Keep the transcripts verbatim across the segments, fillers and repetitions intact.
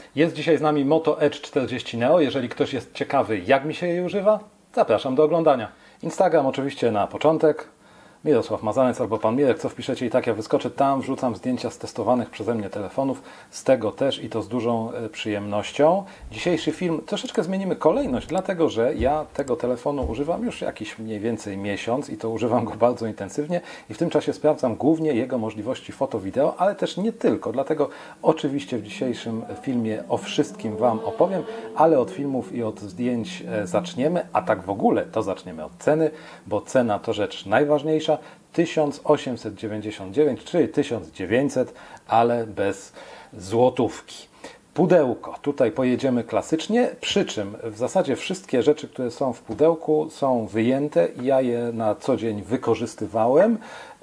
Jest dzisiaj z nami Moto Edge czterdzieści Neo. Jeżeli ktoś jest ciekawy, jak mi się jej używa, zapraszam do oglądania. Instagram oczywiście na początek. Mirosław Mazanec albo Pan Mirek, co wpiszecie i tak ja wyskoczę tam, wrzucam zdjęcia z testowanych przeze mnie telefonów, z tego też i to z dużą przyjemnością. Dzisiejszy film troszeczkę zmienimy kolejność, dlatego że ja tego telefonu używam już jakiś mniej więcej miesiąc i to używam go bardzo intensywnie i w tym czasie sprawdzam głównie jego możliwości foto-wideo, ale też nie tylko, dlatego oczywiście w dzisiejszym filmie o wszystkim Wam opowiem, ale od filmów i od zdjęć zaczniemy, a tak w ogóle to zaczniemy od ceny, bo cena to rzecz najważniejsza. tysiąc osiemset dziewięćdziesiąt dziewięć, czyli tysiąc dziewięćset, ale bez złotówki. Pudełko. Tutaj pojedziemy klasycznie, przy czym w zasadzie wszystkie rzeczy, które są w pudełku, są wyjęte i ja je na co dzień wykorzystywałem.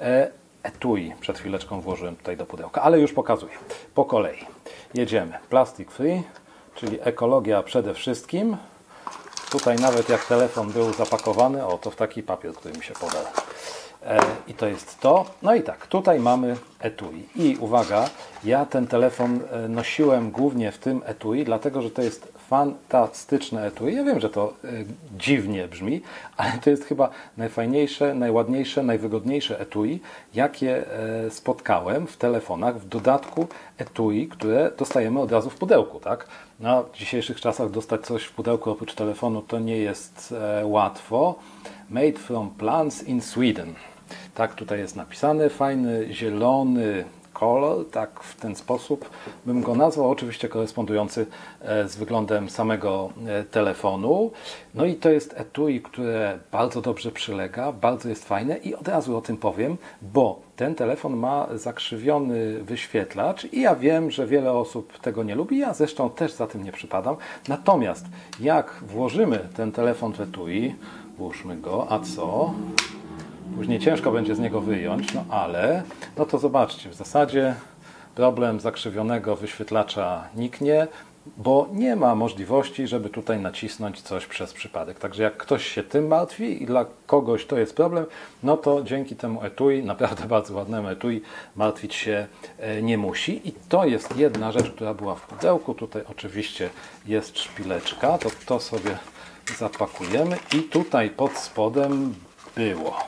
Etui przed chwileczką włożyłem tutaj do pudełka, ale już pokazuję. Po kolei. Jedziemy. Plastic free, czyli ekologia przede wszystkim. Tutaj nawet jak telefon był zapakowany, o to w taki papier, który mi się podał. E, I to jest to. No i tak, tutaj mamy etui. I uwaga, ja ten telefon nosiłem głównie w tym etui, dlatego że to jest fantastyczne etui. Ja wiem, że to e, dziwnie brzmi, ale to jest chyba najfajniejsze, najładniejsze, najwygodniejsze etui, jakie e, spotkałem w telefonach. W dodatku etui, które dostajemy od razu w pudełku, tak? No, w dzisiejszych czasach dostać coś w pudełku oprócz telefonu to nie jest e, łatwo. Made from plants in Sweden. Tak tutaj jest napisane. Fajny, zielony kolor, tak w ten sposób bym go nazwał, oczywiście korespondujący z wyglądem samego telefonu. No i to jest etui, które bardzo dobrze przylega, bardzo jest fajne i od razu o tym powiem, bo ten telefon ma zakrzywiony wyświetlacz i ja wiem, że wiele osób tego nie lubi, ja zresztą też za tym nie przypadam. Natomiast jak włożymy ten telefon w etui, włóżmy go, a co? Później ciężko będzie z niego wyjąć, no ale, no to zobaczcie, w zasadzie problem zakrzywionego wyświetlacza niknie, bo nie ma możliwości, żeby tutaj nacisnąć coś przez przypadek. Także jak ktoś się tym martwi i dla kogoś to jest problem, no to dzięki temu etui, naprawdę bardzo ładnemu etui, martwić się nie musi. I to jest jedna rzecz, która była w pudełku. Tutaj oczywiście jest szpileczka, to to sobie zapakujemy i tutaj pod spodem było.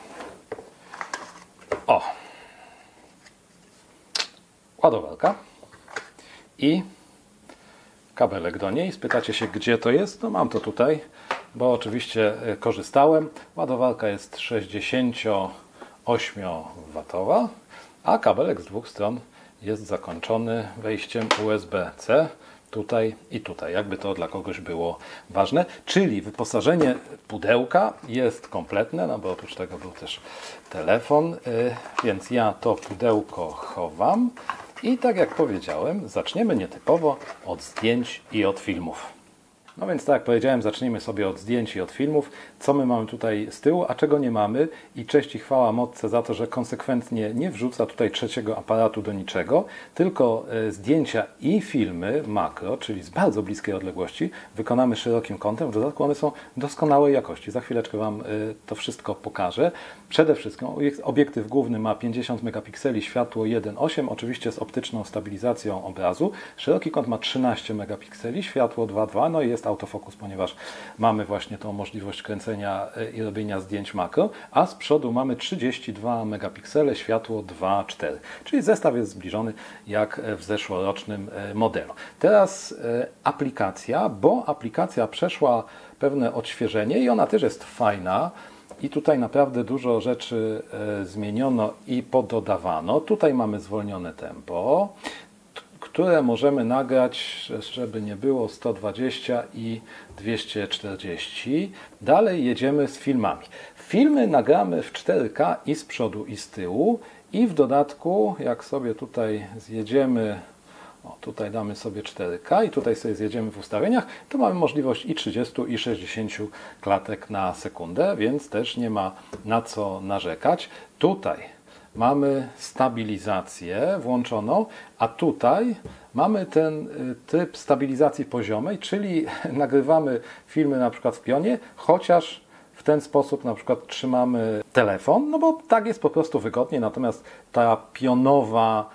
O! Ładowarka i kabelek do niej. Spytacie się, gdzie to jest? No mam to tutaj, bo oczywiście korzystałem. Ładowarka jest sześćdziesięcioośmiowatowa, a kabelek z dwóch stron jest zakończony wejściem U S B C. Tutaj i tutaj, jakby to dla kogoś było ważne. Czyli wyposażenie pudełka jest kompletne, no bo oprócz tego był też telefon, więc ja to pudełko chowam i tak jak powiedziałem, zaczniemy nietypowo od zdjęć i od filmów. No więc tak jak powiedziałem, zacznijmy sobie od zdjęć i od filmów. Co my mamy tutaj z tyłu, a czego nie mamy? I cześć i chwała Motce za to, że konsekwentnie nie wrzuca tutaj trzeciego aparatu do niczego, tylko zdjęcia i filmy makro, czyli z bardzo bliskiej odległości, wykonamy szerokim kątem. W dodatku one są doskonałej jakości. Za chwileczkę Wam to wszystko pokażę. Przede wszystkim obiektyw główny ma pięćdziesiąt megapikseli, światło jeden przecinek osiem, oczywiście z optyczną stabilizacją obrazu. Szeroki kąt ma trzynaście megapikseli, światło dwa przecinek dwa, no i jest autofokus, ponieważ mamy właśnie tą możliwość kręcenia i robienia zdjęć makro, a z przodu mamy trzydzieści dwa megapiksele, światło dwa przecinek cztery, czyli zestaw jest zbliżony jak w zeszłorocznym modelu. Teraz aplikacja, bo aplikacja przeszła pewne odświeżenie i ona też jest fajna. I tutaj naprawdę dużo rzeczy zmieniono i pododawano. Tutaj mamy zwolnione tempo, które możemy nagrać, żeby nie było, sto dwadzieścia i dwieście czterdzieści. Dalej jedziemy z filmami. Filmy nagramy w cztery K i z przodu i z tyłu. I w dodatku, jak sobie tutaj zjedziemy, o, tutaj damy sobie cztery K i tutaj sobie zjedziemy w ustawieniach, to mamy możliwość i trzydziestu i sześćdziesięciu klatek na sekundę, więc też nie ma na co narzekać. Tutaj mamy stabilizację włączoną, a tutaj mamy ten tryb stabilizacji poziomej, czyli nagrywamy filmy na przykład w pionie, chociaż w ten sposób na przykład trzymamy telefon, no bo tak jest po prostu wygodnie, natomiast ta pionowa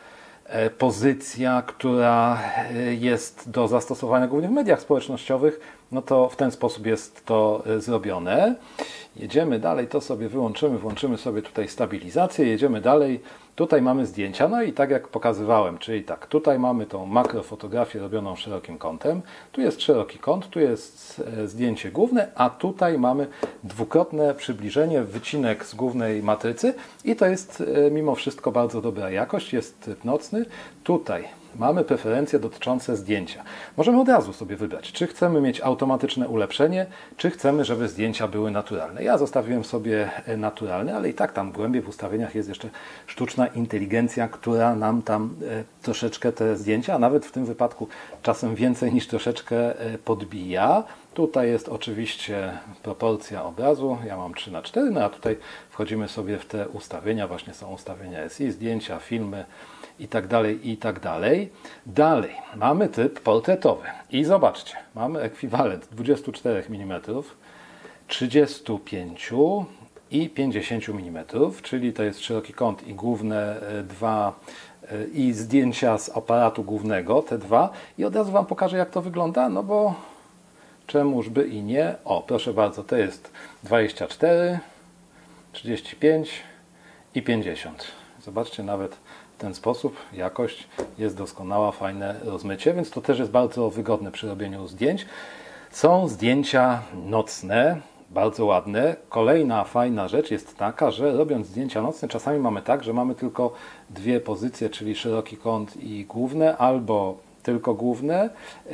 pozycja, która jest do zastosowania głównie w mediach społecznościowych, no to w ten sposób jest to zrobione. Jedziemy dalej, to sobie wyłączymy, włączymy sobie tutaj stabilizację, jedziemy dalej. Tutaj mamy zdjęcia, no i tak jak pokazywałem, czyli tak, tutaj mamy tą makrofotografię robioną szerokim kątem, tu jest szeroki kąt, tu jest zdjęcie główne, a tutaj mamy dwukrotne przybliżenie, wycinek z głównej matrycy i to jest mimo wszystko bardzo dobra jakość, jest tryb nocny. Tutaj mamy preferencje dotyczące zdjęcia. Możemy od razu sobie wybrać, czy chcemy mieć automatyczne ulepszenie, czy chcemy, żeby zdjęcia były naturalne. Ja zostawiłem sobie naturalne, ale i tak tam głębiej w ustawieniach jest jeszcze sztuczna inteligencja, która nam tam troszeczkę te zdjęcia, a nawet w tym wypadku czasem więcej niż troszeczkę podbija. Tutaj jest oczywiście proporcja obrazu, ja mam trzy na cztery, no a tutaj wchodzimy sobie w te ustawienia, właśnie są ustawienia S I, zdjęcia, filmy i tak dalej, i tak dalej. Dalej mamy typ portretowy i zobaczcie, mamy ekwiwalent dwudziestu czterech milimetrów, trzydziestu pięciu i pięćdziesięciu milimetrów, czyli to jest szeroki kąt i główne dwa i zdjęcia z aparatu głównego, te dwa. I od razu Wam pokażę, jak to wygląda, no bo czemuż by i nie. O, proszę bardzo, to jest dwadzieścia cztery, trzydzieści pięć i pięćdziesiąt. Zobaczcie, nawet w ten sposób jakość jest doskonała, fajne rozmycie, więc to też jest bardzo wygodne przy robieniu zdjęć. Są zdjęcia nocne, bardzo ładne. Kolejna fajna rzecz jest taka, że robiąc zdjęcia nocne czasami mamy tak, że mamy tylko dwie pozycje, czyli szeroki kąt i główne, albo tylko główne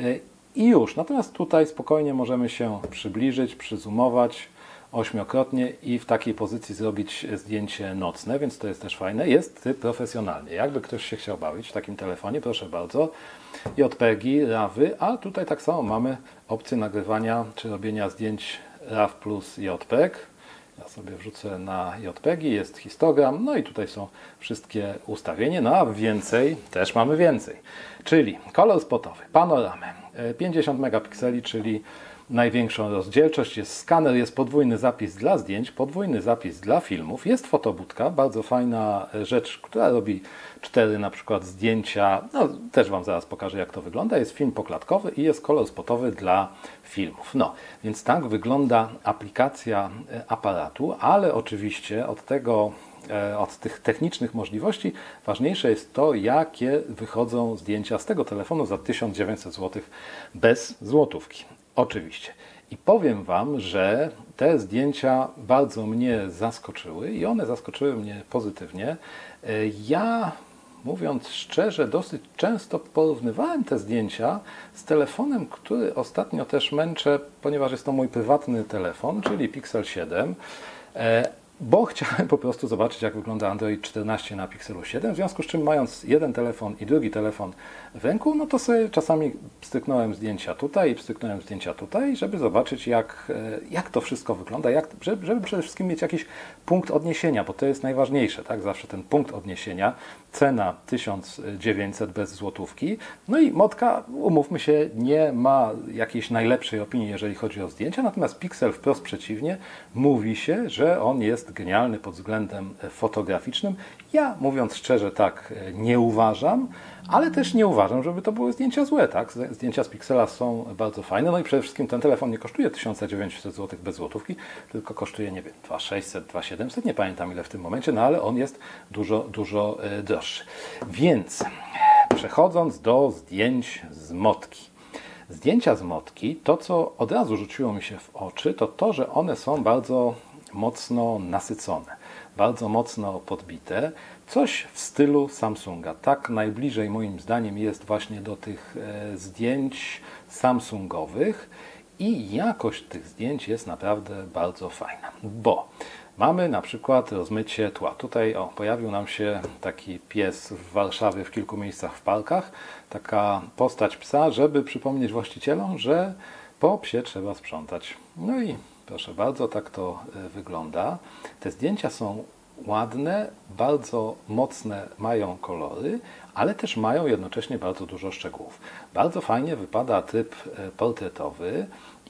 i już. Natomiast tutaj spokojnie możemy się przybliżyć, przyzoomować ośmiokrotnie i w takiej pozycji zrobić zdjęcie nocne, więc to jest też fajne. Jest tryb profesjonalny. Jakby ktoś się chciał bawić w takim telefonie, proszę bardzo. J P G, rawy, a tutaj tak samo mamy opcję nagrywania czy robienia zdjęć RAW plus J P G. Ja sobie wrzucę na J P G, jest histogram, no i tutaj są wszystkie ustawienia, no a więcej, też mamy więcej. Czyli kolor spotowy, panoramę, pięćdziesiąt megapikseli, czyli największą rozdzielczość, jest skaner, jest podwójny zapis dla zdjęć, podwójny zapis dla filmów, jest fotobudka, bardzo fajna rzecz, która robi cztery na przykład zdjęcia, no też Wam zaraz pokażę, jak to wygląda, jest film poklatkowy i jest kolor spotowy dla filmów. No, więc tak wygląda aplikacja aparatu, ale oczywiście od tego, od tych technicznych możliwości ważniejsze jest to, jakie wychodzą zdjęcia z tego telefonu za tysiąc dziewięćset złotych bez złotówki. Oczywiście. I powiem Wam, że te zdjęcia bardzo mnie zaskoczyły i one zaskoczyły mnie pozytywnie. Ja, mówiąc szczerze, dosyć często porównywałem te zdjęcia z telefonem, który ostatnio też męczę, ponieważ jest to mój prywatny telefon, czyli Pixel siedem. Bo chciałem po prostu zobaczyć, jak wygląda Android czternaście na Pixelu siedem, w związku z czym mając jeden telefon i drugi telefon w ręku, no to sobie czasami pstryknąłem zdjęcia tutaj i pstryknąłem zdjęcia tutaj, żeby zobaczyć, jak, jak to wszystko wygląda, jak, żeby, żeby przede wszystkim mieć jakiś punkt odniesienia, bo to jest najważniejsze, tak? Zawsze ten punkt odniesienia, cena tysiąc dziewięćset bez złotówki, no i Motka, umówmy się, nie ma jakiejś najlepszej opinii, jeżeli chodzi o zdjęcia, natomiast Pixel wprost przeciwnie, mówi się, że on jest genialny pod względem fotograficznym. Ja, mówiąc szczerze, tak nie uważam, ale też nie uważam, żeby to były zdjęcia złe. Tak? Zdjęcia z Pixela są bardzo fajne, no i przede wszystkim ten telefon nie kosztuje tysiąc dziewięćset złotych bez złotówki, tylko kosztuje, nie wiem, dwa tysiące sześćset, dwa tysiące siedemset, nie pamiętam ile w tym momencie, no ale on jest dużo, dużo droższy. Więc przechodząc do zdjęć z Motki. Zdjęcia z Motki, to co od razu rzuciło mi się w oczy, to to, że one są bardzo mocno nasycone, bardzo mocno podbite, coś w stylu Samsunga. Tak najbliżej moim zdaniem jest właśnie do tych e, zdjęć samsungowych i jakość tych zdjęć jest naprawdę bardzo fajna, bo mamy na przykład rozmycie tła. Tutaj o, pojawił nam się taki pies w Warszawie w kilku miejscach w parkach, taka postać psa, żeby przypomnieć właścicielom, że po psie trzeba sprzątać. No i proszę bardzo, tak to wygląda. Te zdjęcia są ładne, bardzo mocne mają kolory, ale też mają jednocześnie bardzo dużo szczegółów. Bardzo fajnie wypada tryb portretowy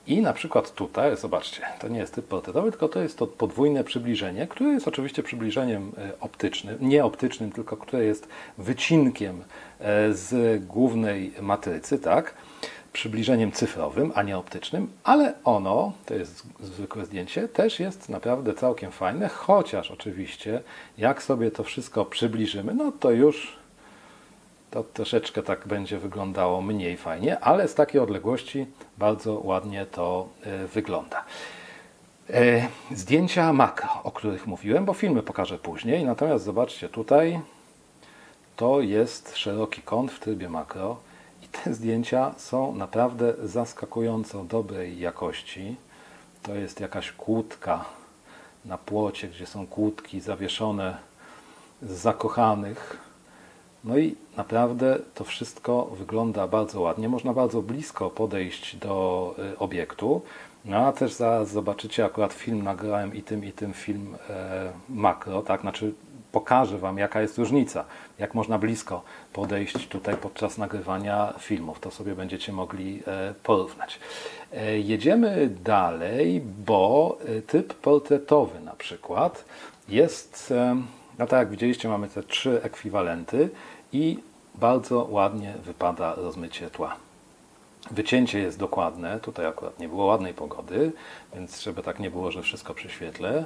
I na przykład tutaj, zobaczcie, to nie jest typ portretowy, tylko to jest to podwójne przybliżenie, które jest oczywiście przybliżeniem optycznym, nie optycznym, tylko które jest wycinkiem z głównej matrycy, tak? Przybliżeniem cyfrowym, a nie optycznym, ale ono, to jest zwykłe zdjęcie, też jest naprawdę całkiem fajne, chociaż oczywiście jak sobie to wszystko przybliżymy, no to już to troszeczkę tak będzie wyglądało mniej fajnie, ale z takiej odległości bardzo ładnie to wygląda. Zdjęcia makro, o których mówiłem, bo filmy pokażę później, natomiast zobaczcie tutaj, to jest szeroki kąt w trybie makro. Te zdjęcia są naprawdę zaskakująco dobrej jakości. To jest jakaś kłódka na płocie, gdzie są kłódki zawieszone z zakochanych. No i naprawdę to wszystko wygląda bardzo ładnie. Można bardzo blisko podejść do obiektu. No a też zaraz zobaczycie, akurat film nagrałem i tym, i tym film e, makro, tak? Znaczy pokażę Wam, jaka jest różnica, jak można blisko podejść tutaj podczas nagrywania filmów. To sobie będziecie mogli porównać. Jedziemy dalej, bo typ portretowy na przykład jest, no tak jak widzieliście, mamy te trzy ekwiwalenty i bardzo ładnie wypada rozmycie tła. Wycięcie jest dokładne, tutaj akurat nie było ładnej pogody, więc żeby tak nie było, że wszystko przy świetle.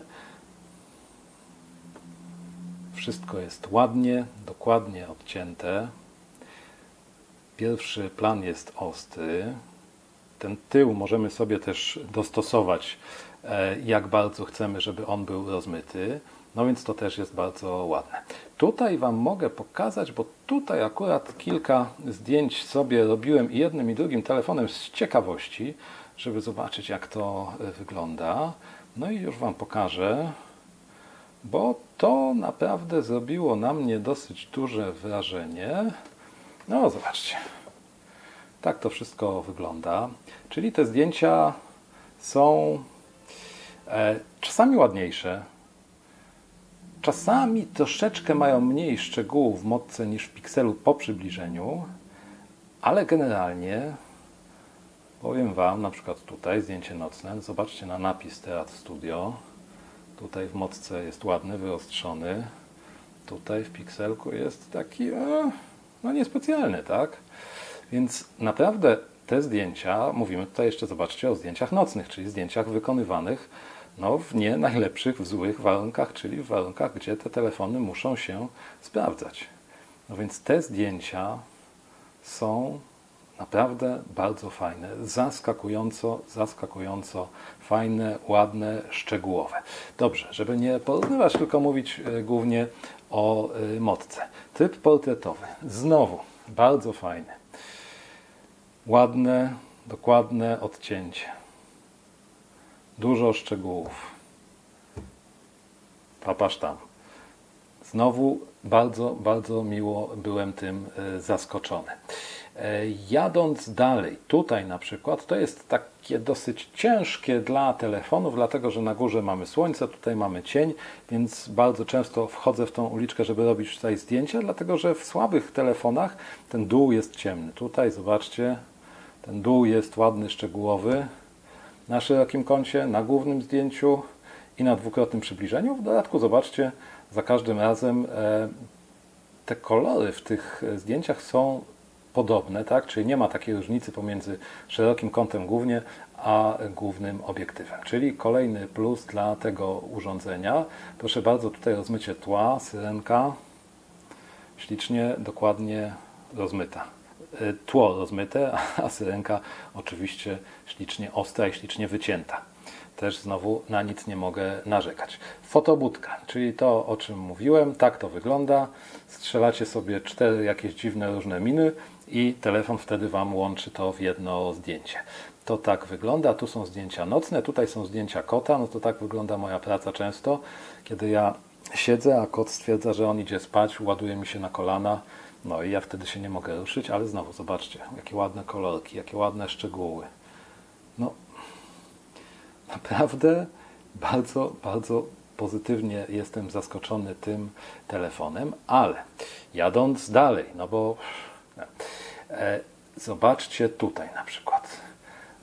Wszystko jest ładnie, dokładnie odcięte. Pierwszy plan jest ostry. Ten tył możemy sobie też dostosować, jak bardzo chcemy, żeby on był rozmyty. No więc to też jest bardzo ładne. Tutaj Wam mogę pokazać, bo tutaj akurat kilka zdjęć sobie robiłem i jednym i drugim telefonem z ciekawości, żeby zobaczyć, jak to wygląda. No i już Wam pokażę, bo to naprawdę zrobiło na mnie dosyć duże wrażenie. No zobaczcie, tak to wszystko wygląda. Czyli te zdjęcia są e, czasami ładniejsze, czasami troszeczkę mają mniej szczegółów w motce niż w pikselu po przybliżeniu, ale generalnie powiem Wam, na przykład tutaj zdjęcie nocne, zobaczcie na napis Teatr Studio. Tutaj w motce jest ładny, wyostrzony. Tutaj w pikselku jest taki, no niespecjalny, tak? Więc naprawdę te zdjęcia, mówimy tutaj jeszcze, zobaczcie, o zdjęciach nocnych, czyli zdjęciach wykonywanych no, w nie najlepszych, w złych warunkach, czyli w warunkach, gdzie te telefony muszą się sprawdzać. No więc te zdjęcia są naprawdę bardzo fajne, zaskakująco, zaskakująco fajne, ładne, szczegółowe. Dobrze, żeby nie porównywać, tylko mówić głównie o motce. Tryb portretowy, znowu bardzo fajny. Ładne, dokładne odcięcie. Dużo szczegółów. Papasz tam. Znowu bardzo, bardzo miło byłem tym zaskoczony. Jadąc dalej, tutaj na przykład, to jest takie dosyć ciężkie dla telefonów, dlatego że na górze mamy słońce, tutaj mamy cień, więc bardzo często wchodzę w tą uliczkę, żeby robić tutaj zdjęcia, dlatego że w słabych telefonach ten dół jest ciemny. Tutaj zobaczcie, ten dół jest ładny, szczegółowy, na szerokim kącie, na głównym zdjęciu i na dwukrotnym przybliżeniu. W dodatku zobaczcie, za każdym razem e, te kolory w tych zdjęciach są podobne, tak? Czyli nie ma takiej różnicy pomiędzy szerokim kątem głównie, a głównym obiektywem. Czyli kolejny plus dla tego urządzenia. Proszę bardzo, tutaj rozmycie tła, syrenka, ślicznie, dokładnie rozmyta. Tło rozmyte, a syrenka oczywiście ślicznie ostra i ślicznie wycięta. Też znowu na nic nie mogę narzekać. Fotobudka, czyli to, o czym mówiłem, tak to wygląda. Strzelacie sobie cztery jakieś dziwne, różne miny i telefon wtedy Wam łączy to w jedno zdjęcie. To tak wygląda. Tu są zdjęcia nocne, tutaj są zdjęcia kota. No to tak wygląda moja praca często, kiedy ja siedzę, a kot stwierdza, że on idzie spać, ładuje mi się na kolana. No i ja wtedy się nie mogę ruszyć, ale znowu zobaczcie, jakie ładne kolorki, jakie ładne szczegóły. No, naprawdę bardzo, bardzo pozytywnie jestem zaskoczony tym telefonem, ale jadąc dalej, no bo e, zobaczcie tutaj na przykład.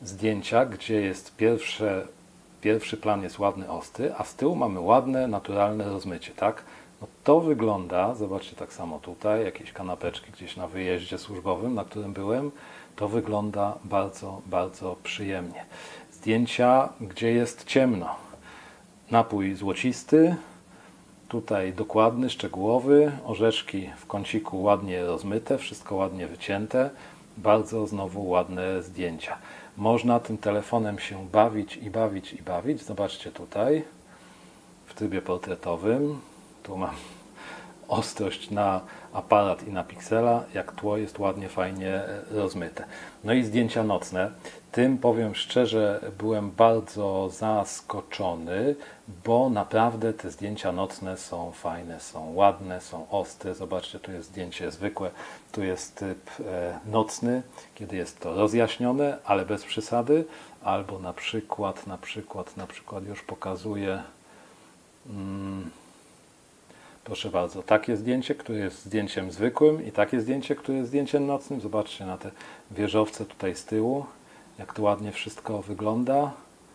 zdjęcia, gdzie jest pierwsze, pierwszy plan jest ładny, ostry, a z tyłu mamy ładne, naturalne rozmycie, tak? No to wygląda, zobaczcie tak samo tutaj, jakieś kanapeczki gdzieś na wyjeździe służbowym, na którym byłem, to wygląda bardzo, bardzo przyjemnie. Zdjęcia, gdzie jest ciemno. Napój złocisty, tutaj dokładny, szczegółowy, orzeszki w kąciku ładnie rozmyte, wszystko ładnie wycięte, bardzo znowu ładne zdjęcia. Można tym telefonem się bawić i bawić i bawić. Zobaczcie tutaj, w trybie portretowym, tu mam ostrość na aparat i na piksela, jak tło jest ładnie, fajnie rozmyte. No i zdjęcia nocne. Tym, powiem szczerze, byłem bardzo zaskoczony, bo naprawdę te zdjęcia nocne są fajne, są ładne, są ostre. Zobaczcie, tu jest zdjęcie zwykłe, tu jest typ e, nocny, kiedy jest to rozjaśnione, ale bez przesady. Albo na przykład, na przykład, na przykład już pokazuję... Hmm, Proszę bardzo, takie zdjęcie, które jest zdjęciem zwykłym i takie zdjęcie, które jest zdjęciem nocnym. Zobaczcie na te wieżowce tutaj z tyłu, jak to ładnie wszystko wygląda.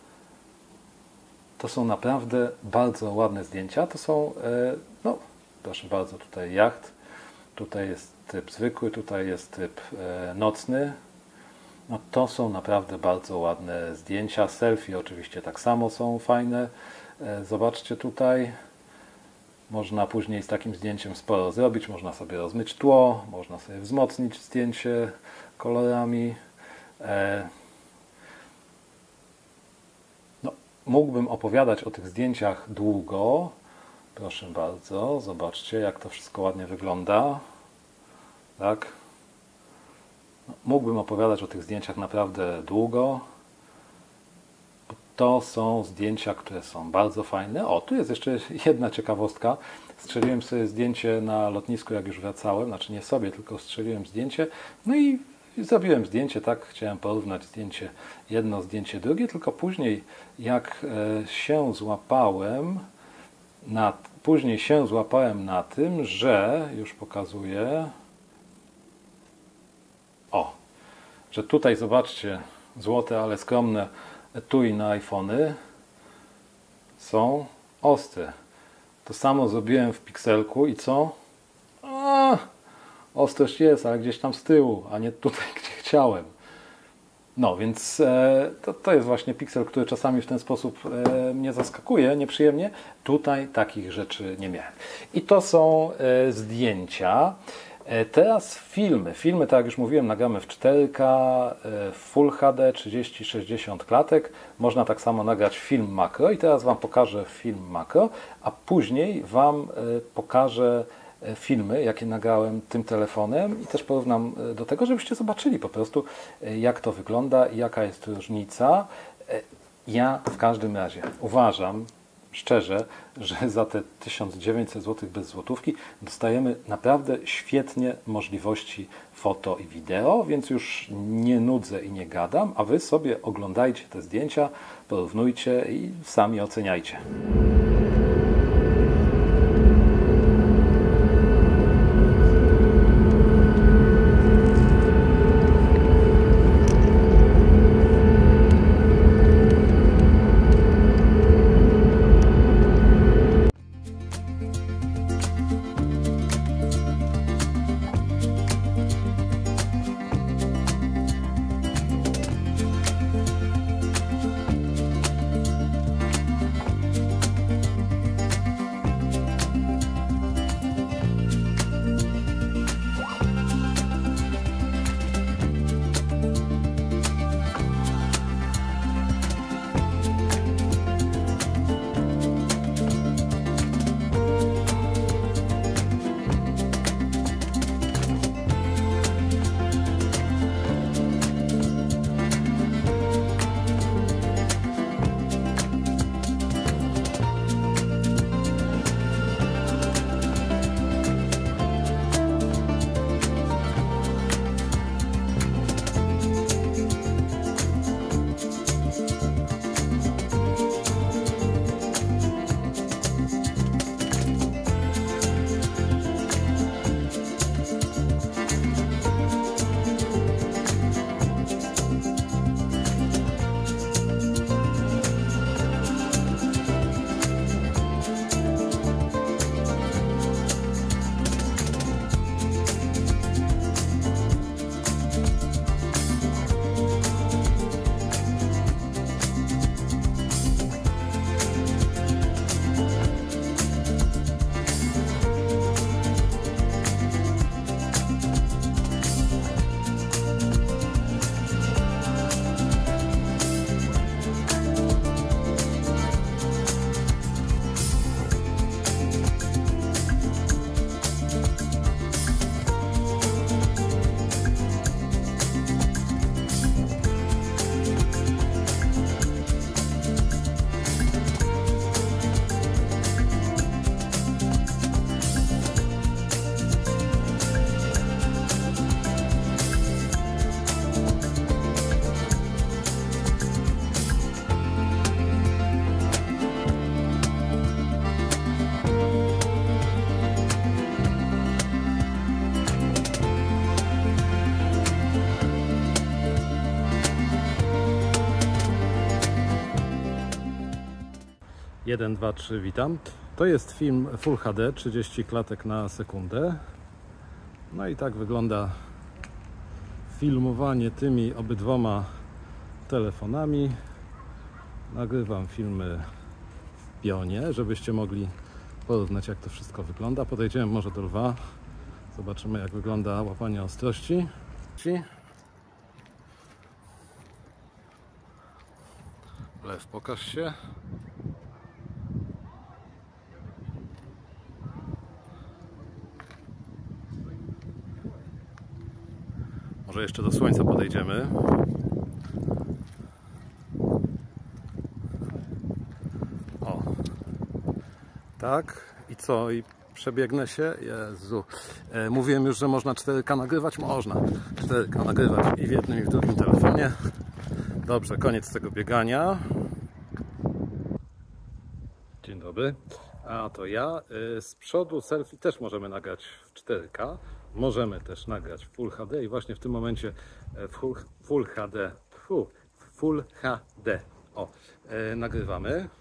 To są naprawdę bardzo ładne zdjęcia. To są, no proszę bardzo, tutaj jacht, tutaj jest typ zwykły, tutaj jest typ nocny. No to są naprawdę bardzo ładne zdjęcia. Selfie oczywiście tak samo są fajne. Zobaczcie tutaj. Można później z takim zdjęciem sporo zrobić, można sobie rozmyć tło, można sobie wzmocnić zdjęcie kolorami. No, mógłbym opowiadać o tych zdjęciach długo. Proszę bardzo, zobaczcie, jak to wszystko ładnie wygląda. Tak? No, mógłbym opowiadać o tych zdjęciach naprawdę długo. To są zdjęcia, które są bardzo fajne. O, tu jest jeszcze jedna ciekawostka. Strzeliłem sobie zdjęcie na lotnisku, jak już wracałem. Znaczy nie sobie, tylko strzeliłem zdjęcie. No i zrobiłem zdjęcie, tak. Chciałem porównać zdjęcie jedno, zdjęcie drugie. Tylko później, jak się złapałem na, później się złapałem na tym, że, już pokazuję, o, że tutaj zobaczcie, złote, ale skromne etui na iPhony są ostre. To samo zrobiłem w pikselku i co? A, ostrość jest, ale gdzieś tam z tyłu, a nie tutaj, gdzie chciałem. No, więc e, to, to jest właśnie piksel, który czasami w ten sposób e, mnie zaskakuje nieprzyjemnie. Tutaj takich rzeczy nie miałem. I to są e, zdjęcia. Teraz filmy. Filmy, tak jak już mówiłem, nagramy w cztery K, Full H D, trzydzieści sześćdziesiąt klatek. Można tak samo nagrać film makro i teraz Wam pokażę film makro, a później Wam pokażę filmy, jakie nagrałem tym telefonem i też porównam do tego, żebyście zobaczyli po prostu, jak to wygląda i jaka jest różnica. Ja w każdym razie uważam, szczerze, że za te tysiąc dziewięćset złotych bez złotówki dostajemy naprawdę świetnie możliwości foto i wideo, więc już nie nudzę i nie gadam, a Wy sobie oglądajcie te zdjęcia, porównujcie i sami oceniajcie. jeden, dwa, trzy, witam. To jest film Full H D, trzydzieści klatek na sekundę. No i tak wygląda filmowanie tymi obydwoma telefonami. Nagrywam filmy w pionie, żebyście mogli porównać, jak to wszystko wygląda. Podejdziemy może do lwa. Zobaczymy, jak wygląda łapanie ostrości. Lew, pokaż się. Może jeszcze do słońca podejdziemy. O. Tak. I co? I przebiegnę się. Jezu. E, mówiłem już, że można cztery K nagrywać. Można cztery K nagrywać i w jednym, i w drugim telefonie. Dobrze, koniec tego biegania. Dzień dobry. A to ja. Z przodu selfie też możemy nagrać w cztery K. Możemy też nagrać w Full H D i właśnie w tym momencie Full, full H D. Full, full H D. O, e, nagrywamy.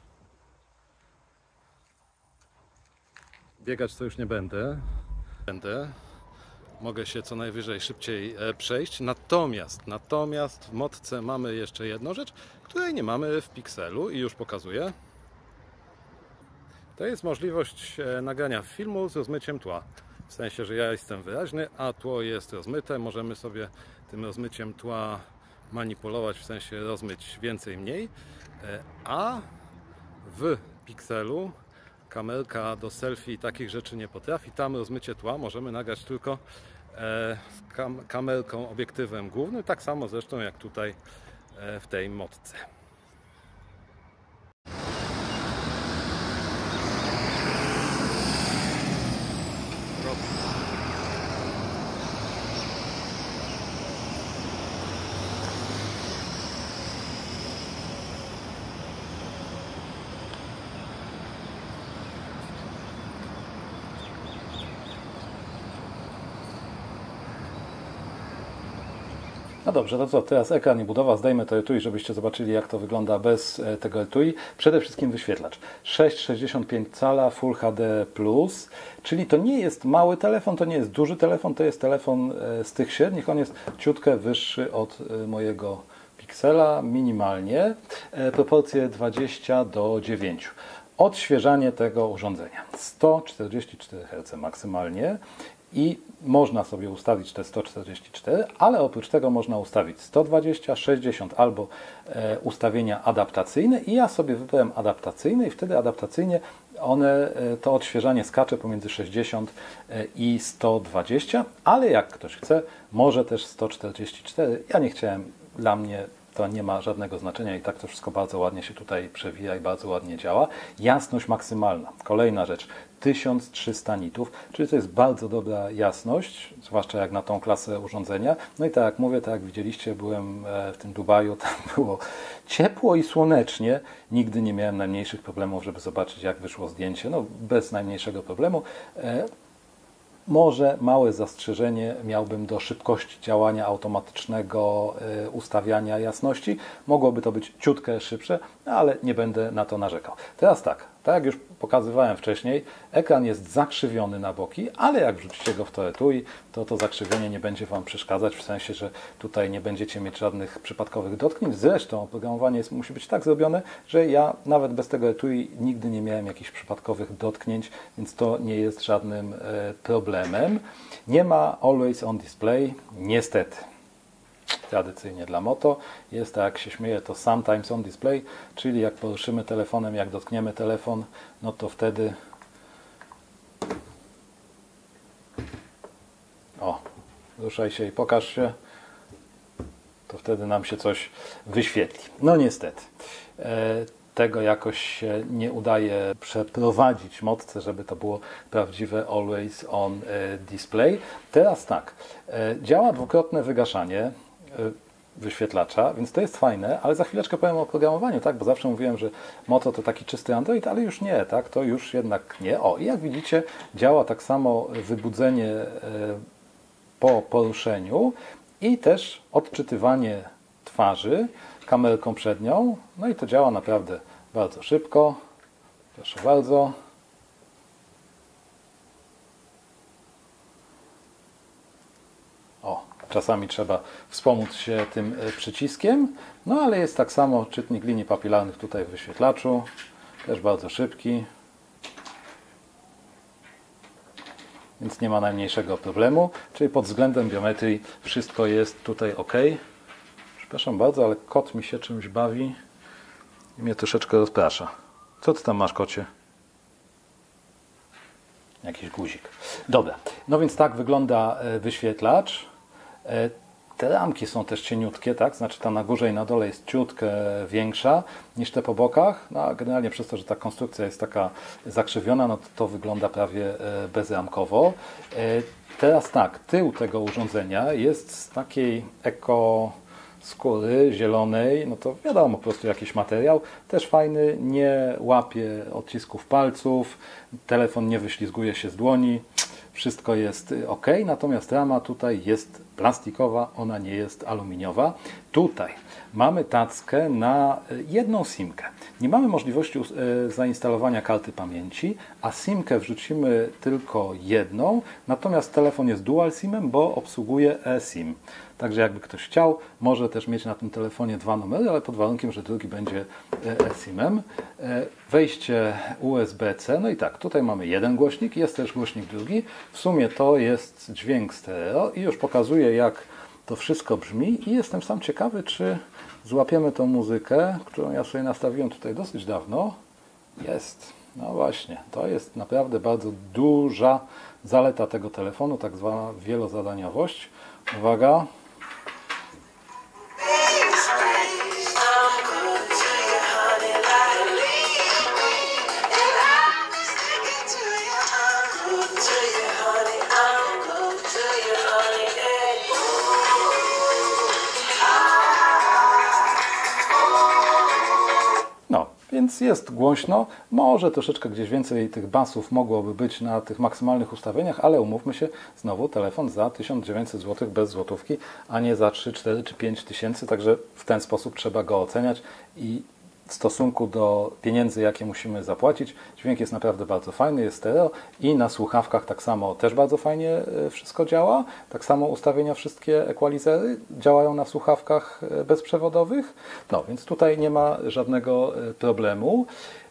Biegać to już nie będę. Będę. Mogę się co najwyżej szybciej przejść. Natomiast, natomiast w Motce mamy jeszcze jedną rzecz, której nie mamy w Pixelu i już pokazuję. To jest możliwość nagrania filmu z rozmyciem tła. W sensie, że ja jestem wyraźny, a tło jest rozmyte. Możemy sobie tym rozmyciem tła manipulować, w sensie rozmyć więcej, mniej. A w Pixelu kamerka do selfie i takich rzeczy nie potrafi. Tam rozmycie tła możemy nagrać tylko z kam kamerką, obiektywem głównym. Tak samo zresztą jak tutaj w tej Motce. No dobrze, to co, teraz ekran i budowa, zdejmę to etui, żebyście zobaczyli, jak to wygląda bez tego etui. Przede wszystkim wyświetlacz sześć przecinek sześćdziesiąt pięć cala Full H D plus, czyli to nie jest mały telefon, to nie jest duży telefon, to jest telefon z tych średnich, on jest ciutkę wyższy od mojego Pixela, minimalnie, proporcje dwadzieścia do dziewięciu. Odświeżanie tego urządzenia sto czterdzieści cztery herce maksymalnie. I można sobie ustawić te sto czterdzieści cztery, ale oprócz tego można ustawić sto dwadzieścia, sześćdziesiąt albo e, ustawienia adaptacyjne i ja sobie wybrałem adaptacyjne i wtedy adaptacyjnie one, e, to odświeżanie skacze pomiędzy sześćdziesiąt e, i sto dwadzieścia, ale jak ktoś chce, może też sto czterdzieści cztery. Ja nie chciałem, dla mnie to nie ma żadnego znaczenia i tak to wszystko bardzo ładnie się tutaj przewija i bardzo ładnie działa. Jasność maksymalna. Kolejna rzecz. tysiąc trzysta nitów, czyli to jest bardzo dobra jasność, zwłaszcza jak na tą klasę urządzenia. No i tak jak mówię, tak jak widzieliście, byłem w tym Dubaju, tam było ciepło i słonecznie. Nigdy nie miałem najmniejszych problemów, żeby zobaczyć, jak wyszło zdjęcie. No bez najmniejszego problemu. Może małe zastrzeżenie miałbym do szybkości działania automatycznego ustawiania jasności. Mogłoby to być ciutkę szybsze, ale nie będę na to narzekał. Teraz tak, tak jak już pokazywałem wcześniej, ekran jest zakrzywiony na boki, ale jak wrzucicie go w to etui, to to zakrzywienie nie będzie Wam przeszkadzać, w sensie, że tutaj nie będziecie mieć żadnych przypadkowych dotknięć. Zresztą oprogramowanie jest, musi być tak zrobione, że ja nawet bez tego etui nigdy nie miałem jakichś przypadkowych dotknięć, więc to nie jest żadnym e, problemem. Nie ma Always on Display, niestety. Tradycyjnie dla Moto jest, tak jak się śmieje, to Sometimes on Display, czyli jak poruszymy telefonem, jak dotkniemy telefon, no to wtedy o, ruszaj się i pokaż się, to wtedy nam się coś wyświetli. No niestety, e, tego jakoś się nie udaje przeprowadzić w Motce, żeby to było prawdziwe Always on Display. Teraz tak, e, działa dwukrotne wygaszanie wyświetlacza, więc to jest fajne, ale za chwileczkę powiem o oprogramowaniu, tak? Bo zawsze mówiłem, że Moto to taki czysty Android, ale już nie, tak? To już jednak nie. O, i jak widzicie, działa tak samo wybudzenie po poruszeniu i też odczytywanie twarzy kamerką przednią. No i to działa naprawdę bardzo szybko. Proszę bardzo. O, czasami trzeba wspomóc się tym przyciskiem, no ale jest tak samo czytnik linii papilarnych tutaj w wyświetlaczu, też bardzo szybki, więc nie ma najmniejszego problemu, czyli pod względem biometrii wszystko jest tutaj ok. Przepraszam bardzo, ale kot mi się czymś bawi i mnie troszeczkę rozprasza. Co ty tam masz, kocie? Jakiś guzik. Dobra, no więc tak wygląda wyświetlacz. Te ramki są też cieniutkie, tak? Znaczy ta na górze i na dole jest ciutkę większa niż te po bokach. No, a generalnie przez to, że ta konstrukcja jest taka zakrzywiona, no to to wygląda prawie bezramkowo. Teraz tak, tył tego urządzenia jest z takiej eko skóry zielonej, no to wiadomo, po prostu jakiś materiał, też fajny, nie łapie odcisków palców, telefon nie wyślizguje się z dłoni, wszystko jest ok, natomiast rama tutaj jest plastikowa, ona nie jest aluminiowa. Tutaj mamy tackę na jedną simkę. Nie mamy możliwości zainstalowania karty pamięci, a simkę wrzucimy tylko jedną, natomiast telefon jest dual simem, bo obsługuje eSIM. Także jakby ktoś chciał, może też mieć na tym telefonie dwa numery, ale pod warunkiem, że drugi będzie eSIM-em. Wejście U S B C, no i tak, tutaj mamy jeden głośnik, jest też głośnik drugi. W sumie to jest dźwięk stereo i już pokazuję, jak to wszystko brzmi i jestem sam ciekawy, czy złapiemy tą muzykę, którą ja sobie nastawiłem tutaj dosyć dawno. Jest. No właśnie, to jest naprawdę bardzo duża zaleta tego telefonu, tak zwana wielozadaniowość. Uwaga. No, więc jest głośno. Może troszeczkę gdzieś więcej tych basów mogłoby być na tych maksymalnych ustawieniach, ale umówmy się, znowu telefon za tysiąc dziewięćset złotych bez złotówki, a nie za trzy, cztery czy pięć tysięcy, także w ten sposób trzeba go oceniać i w stosunku do pieniędzy, jakie musimy zapłacić, dźwięk jest naprawdę bardzo fajny, jest stereo i na słuchawkach tak samo też bardzo fajnie wszystko działa. Tak samo ustawienia, wszystkie equalizery działają na słuchawkach bezprzewodowych. No, więc tutaj nie ma żadnego problemu.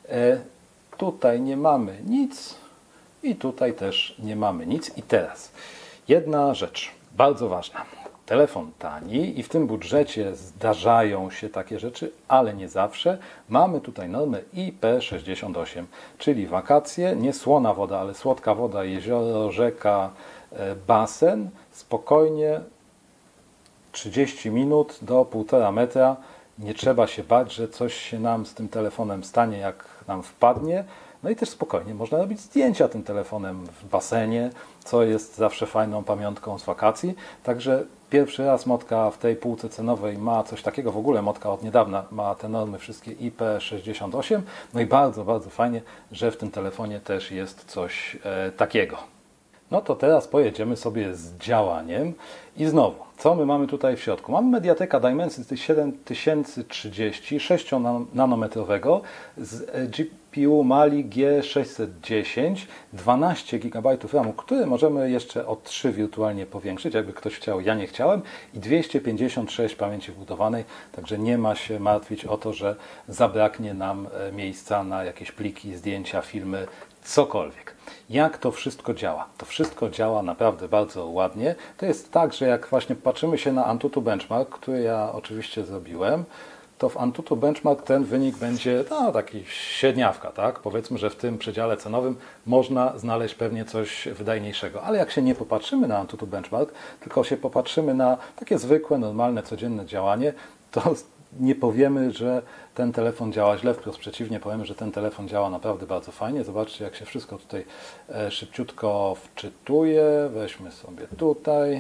Tutaj nie mamy nic i tutaj też nie mamy nic. I teraz jedna rzecz bardzo ważna. Telefon tani i w tym budżecie zdarzają się takie rzeczy, ale nie zawsze. Mamy tutaj normę I P sześćdziesiąt osiem, czyli wakacje, nie słona woda, ale słodka woda, jezioro, rzeka, basen, spokojnie trzydzieści minut do półtora metra. Nie trzeba się bać, że coś się nam z tym telefonem stanie, jak nam wpadnie. No i też spokojnie można robić zdjęcia tym telefonem w basenie, co jest zawsze fajną pamiątką z wakacji. Także pierwszy raz Motka w tej półce cenowej ma coś takiego. W ogóle Motka od niedawna ma te normy wszystkie I P sześćdziesiąt osiem. No i bardzo, bardzo fajnie, że w tym telefonie też jest coś e, takiego. No to teraz pojedziemy sobie z działaniem i znowu, co my mamy tutaj w środku? Mamy Mediateka Dimensity siedem tysięcy trzydzieści sześć nanometrowego z G P U Mali G sześćset dziesięć, dwanaście gigabajtów ramu, który możemy jeszcze o trzy wirtualnie powiększyć, jakby ktoś chciał, ja nie chciałem, i dwieście pięćdziesiąt sześć pamięci wbudowanej, także nie ma się martwić o to, że zabraknie nam miejsca na jakieś pliki, zdjęcia, filmy, cokolwiek. Jak to wszystko działa? To wszystko działa naprawdę bardzo ładnie. To jest tak, że jak właśnie patrzymy się na Antutu Benchmark, który ja oczywiście zrobiłem, to w Antutu Benchmark ten wynik będzie no, taki średniawka, tak? Powiedzmy, że w tym przedziale cenowym można znaleźć pewnie coś wydajniejszego. Ale jak się nie popatrzymy na Antutu Benchmark, tylko się popatrzymy na takie zwykłe, normalne, codzienne działanie, to nie powiemy, że ten telefon działa źle, wprost przeciwnie, powiemy, że ten telefon działa naprawdę bardzo fajnie. Zobaczcie, jak się wszystko tutaj szybciutko wczytuje. Weźmy sobie tutaj,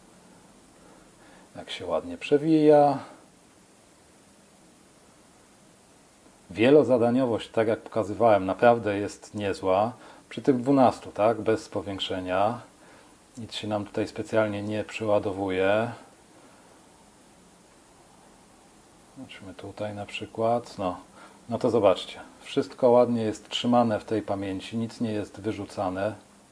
jak się ładnie przewija. Wielozadaniowość, tak jak pokazywałem, naprawdę jest niezła. Przy tych dwunastu, tak, bez powiększenia. Nic się nam tutaj specjalnie nie przyładowuje. Zobaczmy tutaj na przykład. No, No to zobaczcie, wszystko ładnie jest trzymane w tej pamięci, nic nie jest wyrzucane.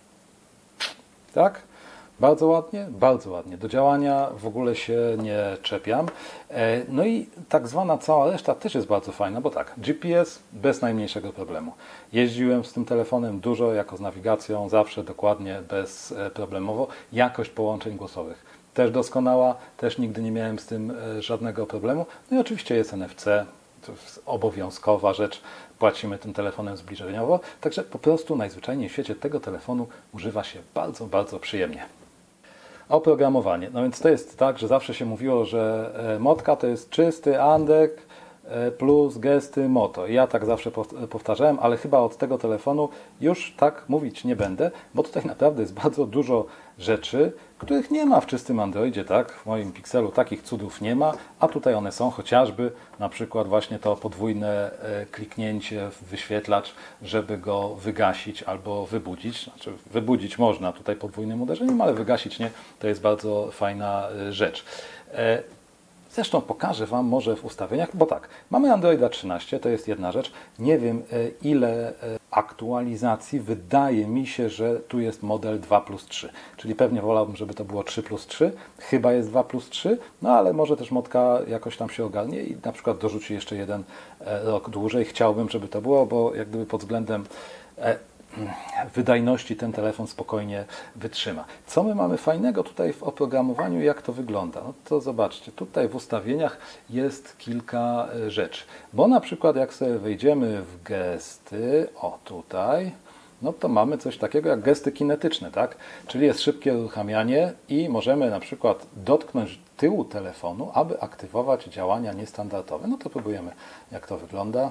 Tak? Bardzo ładnie, bardzo ładnie. Do działania w ogóle się nie czepiam. No i tak zwana cała reszta też jest bardzo fajna, bo tak, G P S bez najmniejszego problemu. Jeździłem z tym telefonem dużo, jako z nawigacją, zawsze dokładnie, bezproblemowo. Jakość połączeń głosowych też doskonała, też nigdy nie miałem z tym żadnego problemu. No i oczywiście jest N F C, to jest obowiązkowa rzecz, płacimy tym telefonem zbliżeniowo, także po prostu najzwyczajniej w świecie tego telefonu używa się bardzo, bardzo przyjemnie. Oprogramowanie. No więc to jest tak, że zawsze się mówiło, że Motka to jest czysty Andek plus gesty Moto. Ja tak zawsze powtarzałem, ale chyba od tego telefonu już tak mówić nie będę, bo tutaj naprawdę jest bardzo dużo rzeczy, których nie ma w czystym Androidzie, tak? W moim Pixelu takich cudów nie ma, a tutaj one są, chociażby na przykład właśnie to podwójne kliknięcie w wyświetlacz, żeby go wygasić albo wybudzić. Znaczy wybudzić można tutaj podwójnym uderzeniem, ale wygasić nie. To jest bardzo fajna rzecz. Zresztą pokażę Wam może w ustawieniach, bo tak, mamy Androida trzynaście, to jest jedna rzecz. Nie wiem ile aktualizacji, wydaje mi się, że tu jest model dwa plus trzy, czyli pewnie wolałbym, żeby to było trzy plus trzy, chyba jest dwa plus trzy, no ale może też Motka jakoś tam się ogarnie i na przykład dorzuci jeszcze jeden rok dłużej. Chciałbym, żeby to było, bo jak gdyby pod względem wydajności ten telefon spokojnie wytrzyma. Co my mamy fajnego tutaj w oprogramowaniu, jak to wygląda? No to zobaczcie, tutaj w ustawieniach jest kilka rzeczy, bo na przykład jak sobie wejdziemy w gesty, o tutaj, no to mamy coś takiego jak gesty kinetyczne, tak? Czyli jest szybkie uruchamianie i możemy na przykład dotknąć tyłu telefonu, aby aktywować działania niestandardowe. No to próbujemy, jak to wygląda.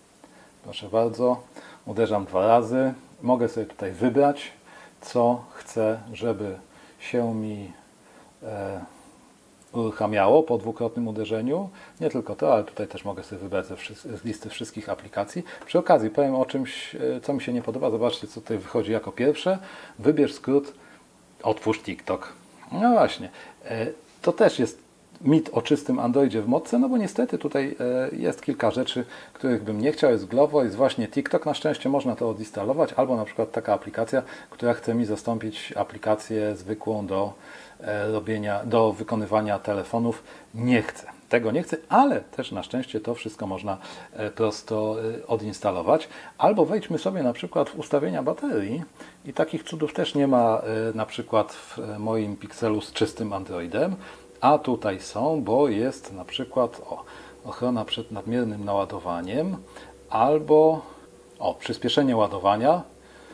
Proszę bardzo, uderzam dwa razy. Mogę sobie tutaj wybrać, co chcę, żeby się mi e, uruchamiało po dwukrotnym uderzeniu. Nie tylko to, ale tutaj też mogę sobie wybrać ze z listy wszystkich aplikacji. Przy okazji powiem o czymś, co mi się nie podoba. Zobaczcie, co tutaj wychodzi jako pierwsze. Wybierz skrót, otwórz TikTok. No właśnie, e, to też jest mit o czystym Androidzie w Motce, no bo niestety tutaj jest kilka rzeczy, których bym nie chciał. Jest Glovo, jest właśnie TikTok. Na szczęście można to odinstalować, albo na przykład taka aplikacja, która chce mi zastąpić aplikację zwykłą do robienia, do wykonywania telefonów. Nie chcę. Tego nie chcę, ale też na szczęście to wszystko można prosto odinstalować. Albo wejdźmy sobie na przykład w ustawienia baterii i takich cudów też nie ma na przykład w moim Pixelu z czystym Androidem. A tutaj są, bo jest na przykład o, ochrona przed nadmiernym naładowaniem albo o, przyspieszenie ładowania,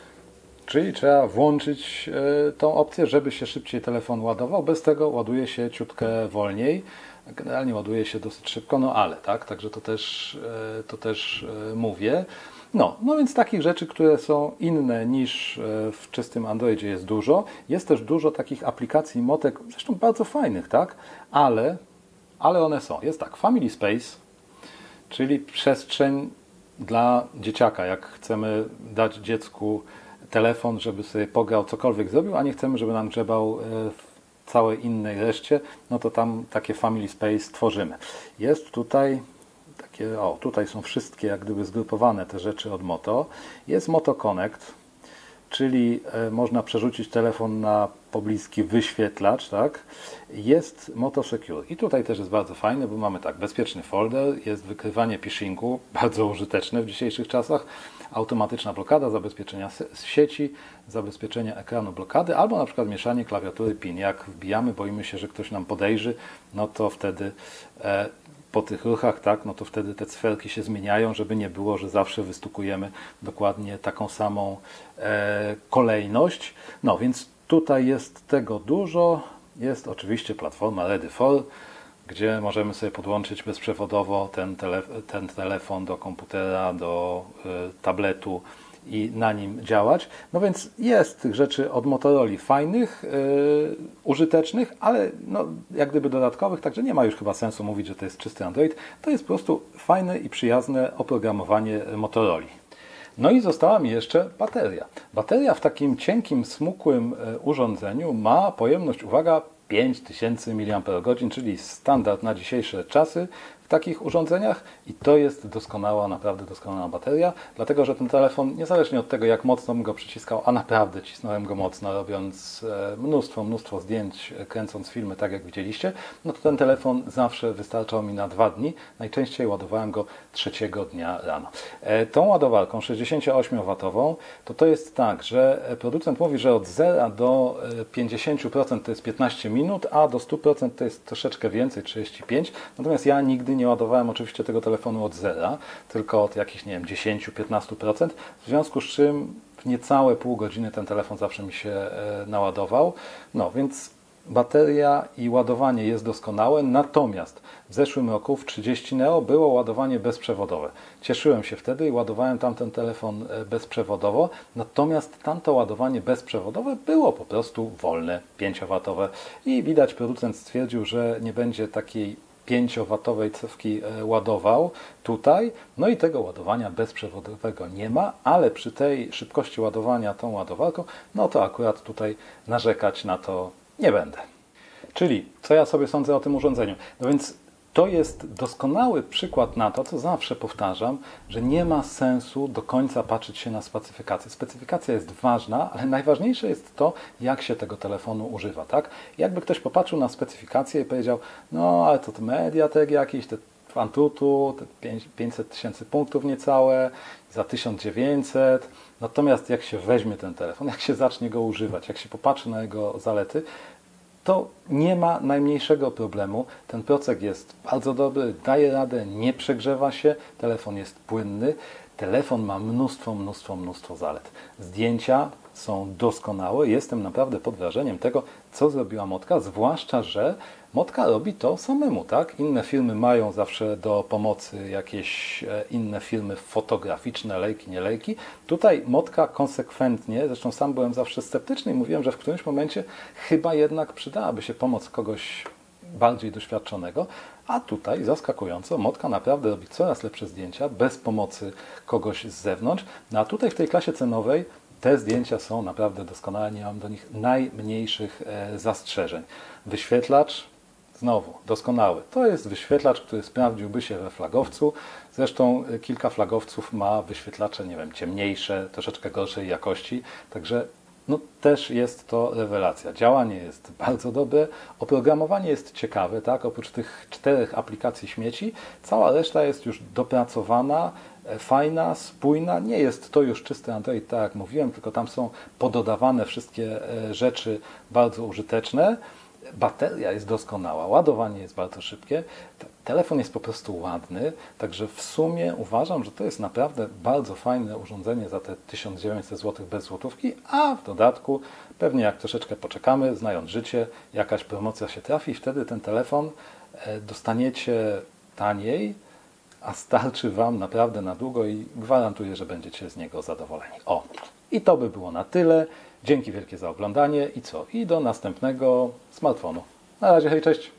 czyli trzeba włączyć y, tą opcję, żeby się szybciej telefon ładował. Bez tego ładuje się ciutkę wolniej. Generalnie ładuje się dosyć szybko, no ale tak, także to też, y, to też y, mówię. No, no więc takich rzeczy, które są inne niż w czystym Androidzie jest dużo. Jest też dużo takich aplikacji Motek, zresztą bardzo fajnych, tak? Ale, ale one są. Jest tak, Family Space, czyli przestrzeń dla dzieciaka. Jak chcemy dać dziecku telefon, żeby sobie pograł, cokolwiek zrobił, a nie chcemy, żeby nam grzebał w całej innej reszcie, no to tam takie Family Space tworzymy. Jest tutaj... O, tutaj są wszystkie jak gdyby zgrupowane te rzeczy od Moto. Jest Moto Connect, czyli e, można przerzucić telefon na pobliski wyświetlacz, tak? Jest Moto Secure i tutaj też jest bardzo fajne, bo mamy tak, bezpieczny folder, jest wykrywanie phishingu, bardzo użyteczne w dzisiejszych czasach, automatyczna blokada, zabezpieczenia sieci, zabezpieczenia ekranu blokady, albo na przykład mieszanie klawiatury PIN. Jak wbijamy, boimy się, że ktoś nam podejrzy, no to wtedy e, po tych ruchach, tak, no to wtedy te cyferki się zmieniają, żeby nie było, że zawsze wystukujemy dokładnie taką samą e, kolejność. No więc tutaj jest tego dużo. Jest oczywiście platforma Ready for, gdzie możemy sobie podłączyć bezprzewodowo ten, tele, ten telefon do komputera, do e, tabletu i na nim działać. No więc jest tych rzeczy od Motorola fajnych, yy, użytecznych, ale no, jak gdyby dodatkowych, także nie ma już chyba sensu mówić, że to jest czysty Android. To jest po prostu fajne i przyjazne oprogramowanie Motorola. No i została mi jeszcze bateria. Bateria w takim cienkim, smukłym urządzeniu ma pojemność, uwaga, pięć tysięcy miliampergodzin, czyli standard na dzisiejsze czasy. takich urządzeniach i to jest doskonała, naprawdę doskonała bateria, dlatego że ten telefon, niezależnie od tego jak mocno bym go przyciskał, a naprawdę cisnąłem go mocno, robiąc mnóstwo, mnóstwo zdjęć, kręcąc filmy, tak jak widzieliście, no to ten telefon zawsze wystarczał mi na dwa dni, najczęściej ładowałem go trzeciego dnia rano. Tą ładowarką sześćdziesięcioośmiowatową to to jest tak, że producent mówi, że od zera do pięćdziesięciu procent to jest piętnaście minut, a do stu procent to jest troszeczkę więcej, trzydzieści pięć. Natomiast ja nigdy nie ładowałem oczywiście tego telefonu od zera, tylko od jakichś, nie wiem, dziesięć do piętnastu procent, w związku z czym w niecałe pół godziny ten telefon zawsze mi się naładował. No więc bateria i ładowanie jest doskonałe, natomiast w zeszłym roku w trzydzieści neo było ładowanie bezprzewodowe. Cieszyłem się wtedy i ładowałem tamten telefon bezprzewodowo, natomiast tamto ładowanie bezprzewodowe było po prostu wolne, pięciowatowe i widać producent stwierdził, że nie będzie takiej pięciowatowej cewki ładował tutaj, no i tego ładowania bezprzewodowego nie ma, ale przy tej szybkości ładowania tą ładowarką, no to akurat tutaj narzekać na to nie będę. Czyli, co ja sobie sądzę o tym urządzeniu? No więc to jest doskonały przykład na to, co zawsze powtarzam, że nie ma sensu do końca patrzeć się na specyfikację. Specyfikacja jest ważna, ale najważniejsze jest to, jak się tego telefonu używa, tak? Jakby ktoś popatrzył na specyfikację i powiedział, no ale to, to Mediatek jakiś, te Antutu, te pięćset tysięcy punktów niecałe, za tysiąc dziewięćset. Natomiast jak się weźmie ten telefon, jak się zacznie go używać, jak się popatrzy na jego zalety, to nie ma najmniejszego problemu. Ten procek jest bardzo dobry, daje radę, nie przegrzewa się, telefon jest płynny. Telefon ma mnóstwo, mnóstwo, mnóstwo zalet. Zdjęcia są doskonałe. Jestem naprawdę pod wrażeniem tego, co zrobiła Motka, zwłaszcza, że Motka robi to samemu, tak? Inne firmy mają zawsze do pomocy jakieś inne firmy fotograficzne, lejki, nie lejki. Tutaj Motka konsekwentnie, zresztą sam byłem zawsze sceptyczny i mówiłem, że w którymś momencie chyba jednak przydałaby się pomoc kogoś bardziej doświadczonego, a tutaj zaskakująco Motka naprawdę robi coraz lepsze zdjęcia bez pomocy kogoś z zewnątrz, no a tutaj w tej klasie cenowej te zdjęcia są naprawdę doskonałe, nie mam do nich najmniejszych zastrzeżeń. Wyświetlacz, znowu, doskonały. To jest wyświetlacz, który sprawdziłby się we flagowcu. Zresztą kilka flagowców ma wyświetlacze, nie wiem, ciemniejsze, troszeczkę gorszej jakości, także no, też jest to rewelacja. Działanie jest bardzo dobre, oprogramowanie jest ciekawe, tak? Oprócz tych czterech aplikacji śmieci, cała reszta jest już dopracowana, fajna, spójna. Nie jest to już czysty Android, tak jak mówiłem, tylko tam są pododawane wszystkie rzeczy bardzo użyteczne. Bateria jest doskonała, ładowanie jest bardzo szybkie, telefon jest po prostu ładny, także w sumie uważam, że to jest naprawdę bardzo fajne urządzenie za te tysiąc dziewięćset złotych bez złotówki, a w dodatku pewnie jak troszeczkę poczekamy, znając życie, jakaś promocja się trafi, wtedy ten telefon dostaniecie taniej, a starczy Wam naprawdę na długo i gwarantuję, że będziecie z niego zadowoleni. O, i to by było na tyle. Dzięki wielkie za oglądanie i co? I do następnego smartfonu. Na razie, hej, cześć!